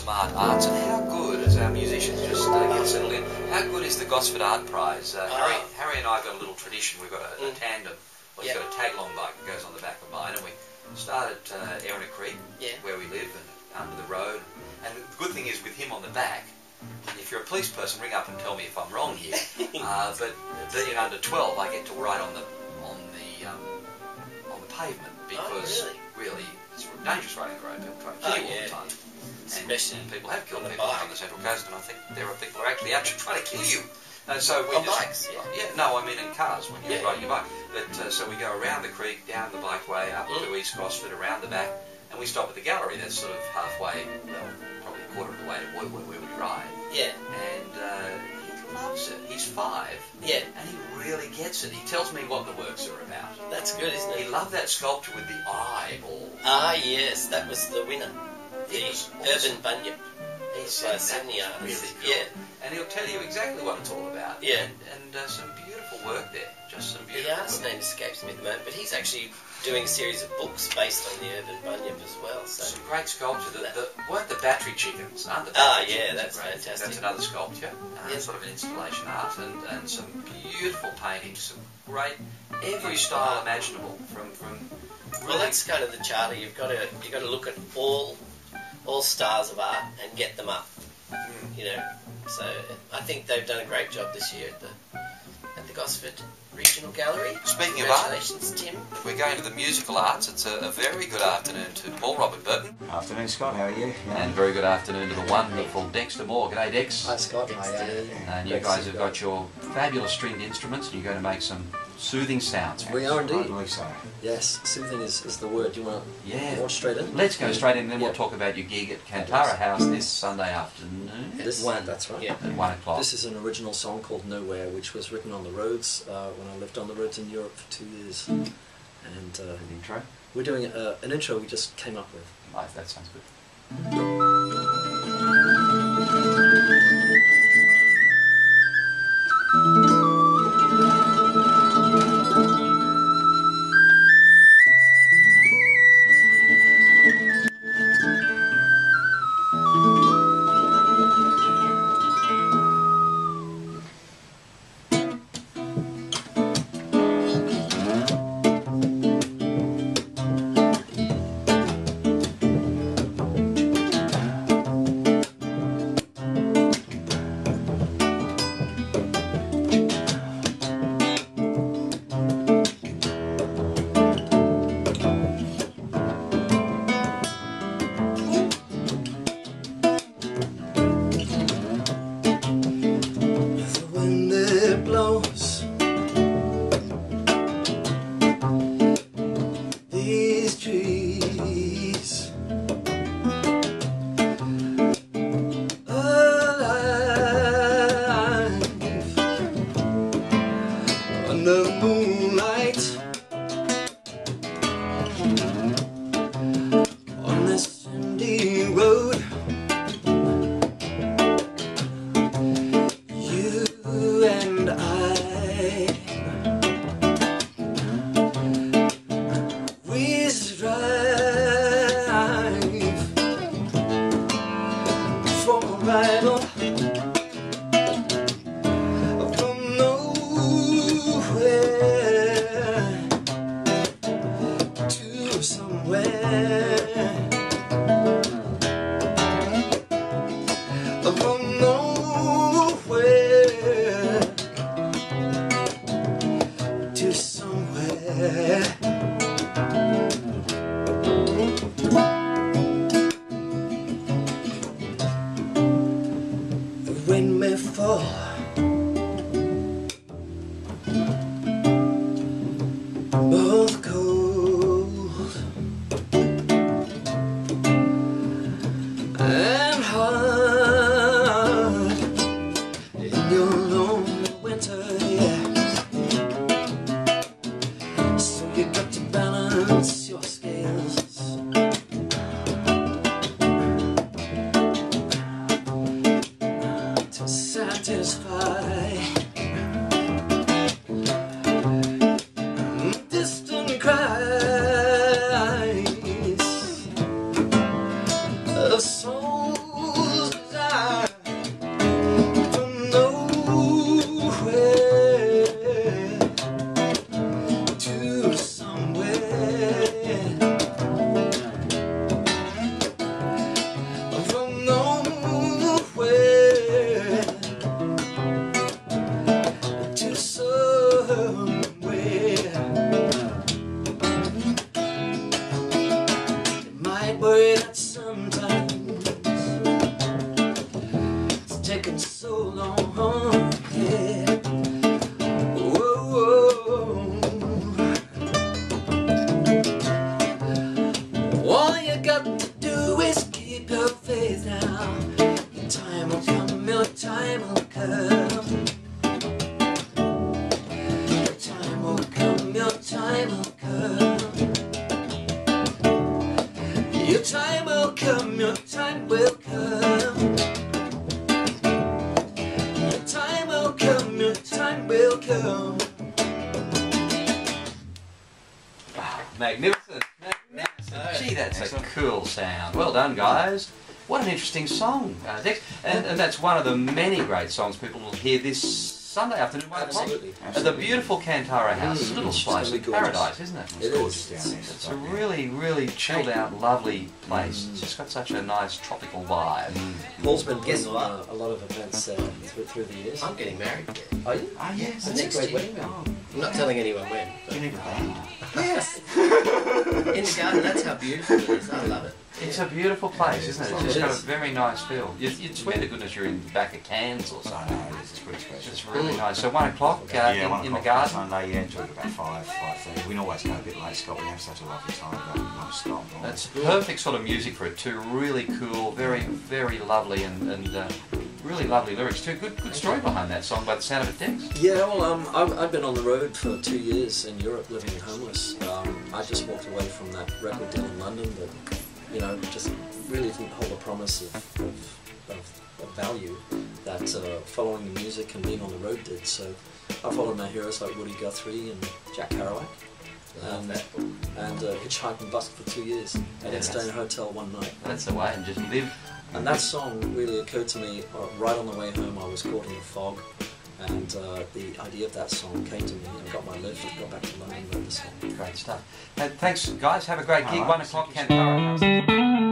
smart arts, and how good, as our musicians just get settled in, how good is the Gosford Art Prize? Harry and I have got a little tradition. We've got a tandem. Well, he's got a tag-along bike that goes on the back of mine, and we started Erina Creek, where we live, and under the road. And the good thing is, with him on the back, if you're a police person, ring up and tell me if I'm wrong here. But being under 12, I get to ride on the pavement, because really it's dangerous riding the road. People try to kill you all the time. Especially and people have killed people on the Central Coast, and I think there are people who are actually out trying to kill you. So we on bikes, no, I mean in cars when you're riding your bike. But so we go around the creek, down the bikeway, up to East Gosford, around the back, and we stop at the gallery that's sort of halfway, well, probably a quarter of the way to where we ride. Yeah. And he loves it. He's 5. Yeah. And he really gets it. He tells me what the works are about. That's good, isn't it? He loved that sculpture with the eyeball. Ah, yes, that was the winner. The Urban Bunyip. He's Sydney artist. Really cool. Yeah. And he'll tell you exactly what it's all about. Yeah. And some beautiful work there. Just some beautiful The artist's name escapes me at the moment, but he's actually doing a series of books based on the Urban Bunyip as well. So. Some great sculpture. Weren't the battery chickens? Aren't the battery chickens? That's fantastic. That's another sculpture. Sort of an installation art, and some beautiful paintings, some great, every style imaginable from really. Well, that's kind of the charter. You've got to look at all styles of art and get them up. You know, so I think they've done a great job this year at the Gosford Regional Gallery. Speaking of art, congratulations, Tim. If we're going to the musical arts, it's a very good afternoon to Paul Robert Burton. Afternoon, Scott. How are you? And very good afternoon to the wonderful Dexter Moore. G'day, Dex. Hi, Scott. And you guys have got your fabulous stringed instruments, and you're going to make some soothing sounds. We are indeed. Rightly so. Yes, soothing is the word. Do you want to launch straight in? Let's go straight in, and then we'll talk about your gig at Kantara House this Sunday afternoon. That's right. Yeah. At 1 o'clock. This is an original song called Nowhere, which was written on the roads when I lived on the roads in Europe for 2 years. And An intro? we're doing an intro we just came up with. Nice, that sounds good. done, guys. What an interesting song, Dex. And that's one of the many great songs people will hear this Sunday afternoon, 1 o'clock. Absolutely. At the beautiful Cantara House. Little slice of paradise, isn't it? It is. It's a really, really chilled out, lovely place. It's just got such a nice tropical vibe. Paul's been guessing a lot of events through the years. I'm getting married there. Are you? Oh, yes. That's a great wedding venue. I'm not telling anyone when. Do you need a band? Yes. In the garden, that's how beautiful it is. I love it. It's a beautiful place, isn't it? It's just It got a is. very nice feel. You'd swear to goodness you're in the back of Cairns or I something. know, it's pretty special. It's really nice. So 1 o'clock Yeah, 1 in the o'clock on garden. Sunday, yeah, until about 5:30. We can always go a bit late, Scott. We have such a lovely time going non-stop. That's perfect sort of music for it too. Really cool, very, very lovely, and really lovely lyrics too. Good story behind that song by the sound of it, Dex. Yeah, well, I've been on the road for 2 years in Europe, living homeless. I just walked away from that record deal in London that, just really didn't hold a promise of value that following the music and being on the road did. So I followed my heroes like Woody Guthrie and Jack Kerouac, and hitchhiked and busked for 2 years. I didn't stay in a hotel one night. That's the way, and just live. And that song really occurred to me right on the way home. I was caught in the fog, and the idea of that song came to me. I got my lift, got back to London, and wrote the song. Great stuff. Thanks, guys. Have a great gig. All right. 1 o'clock, Cantara House.